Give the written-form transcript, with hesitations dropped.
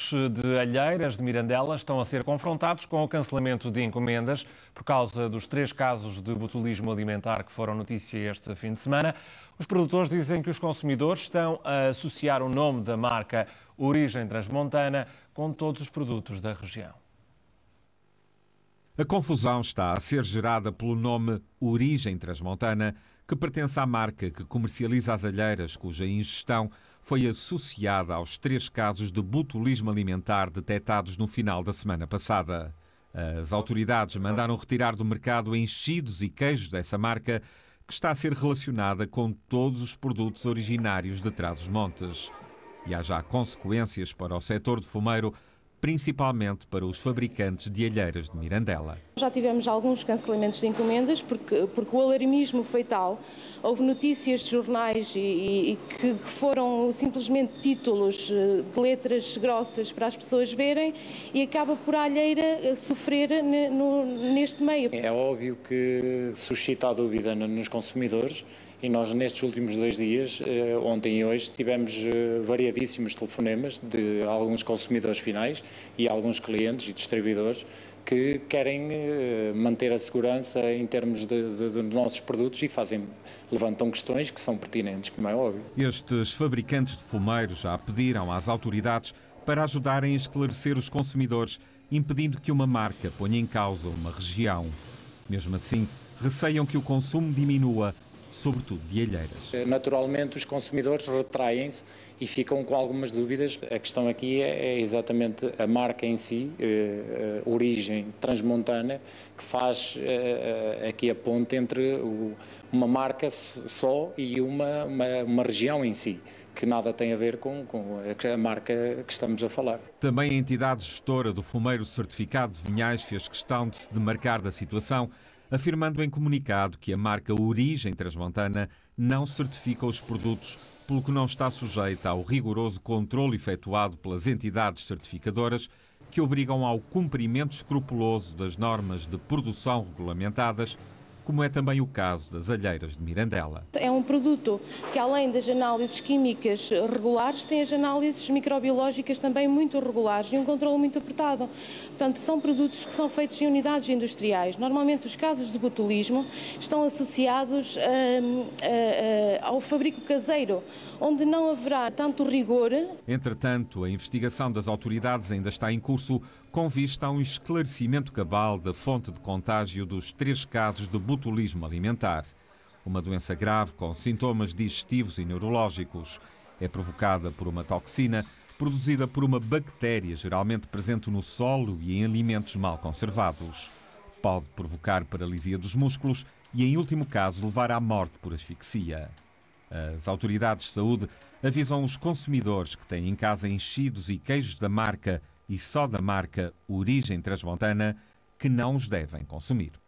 produtores de alheiras de Mirandela estão a ser confrontados com o cancelamento de encomendas por causa dos 3 casos de botulismo alimentar que foram notícia este fim de semana. Os produtores dizem que os consumidores estão a associar o nome da marca Origem Transmontana com todos os produtos da região. A confusão está a ser gerada pelo nome Origem Transmontana, que pertence à marca que comercializa as alheiras cuja ingestão foi associada aos 3 casos de botulismo alimentar detectados no final da semana passada. As autoridades mandaram retirar do mercado enchidos e queijos dessa marca, que está a ser relacionada com todos os produtos originários de Trás-os-Montes. E há já consequências para o setor de fumeiro, principalmente para os fabricantes de alheiras de Mirandela. Já tivemos alguns cancelamentos de encomendas porque o alarmismo foi tal. Houve notícias de jornais e que foram simplesmente títulos de letras grossas para as pessoas verem e acaba por a alheira sofrer neste meio. É óbvio que suscita a dúvida nos consumidores. E nós, nestes últimos 2 dias, ontem e hoje, tivemos variadíssimos telefonemas de alguns consumidores finais e alguns clientes e distribuidores que querem manter a segurança em termos dos nossos produtos e levantam questões que são pertinentes, como é óbvio. Estes fabricantes de fumeiros já pediram às autoridades para ajudarem a esclarecer os consumidores, impedindo que uma marca ponha em causa uma região. Mesmo assim, receiam que o consumo diminua, sobretudo de alheiras. Naturalmente, os consumidores retraem-se e ficam com algumas dúvidas. A questão aqui é exatamente a marca em si, Origem Transmontana, que faz aqui a ponte entre uma marca só e uma região em si, que nada tem a ver com a marca que estamos a falar. Também a entidade gestora do Fumeiro Certificado de Vinhais fez questão de se demarcar da situação, afirmando em comunicado que a marca Origem Transmontana não certifica os produtos, pelo que não está sujeita ao rigoroso controle efetuado pelas entidades certificadoras, que obrigam ao cumprimento escrupuloso das normas de produção regulamentadas, como é também o caso das alheiras de Mirandela. É um produto que, além das análises químicas regulares, tem as análises microbiológicas também muito regulares e um controle muito apertado. Portanto, são produtos que são feitos em unidades industriais. Normalmente, os casos de botulismo estão associados ao fabrico caseiro, onde não haverá tanto rigor. Entretanto, a investigação das autoridades ainda está em curso, com vista a um esclarecimento cabal da fonte de contágio dos 3 casos de botulismo alimentar. Uma doença grave com sintomas digestivos e neurológicos. É provocada por uma toxina produzida por uma bactéria geralmente presente no solo e em alimentos mal conservados. Pode provocar paralisia dos músculos e, em último caso, levar à morte por asfixia. As autoridades de saúde avisam os consumidores que têm em casa enchidos e queijos da marca e só da marca Origem Transmontana que não os devem consumir.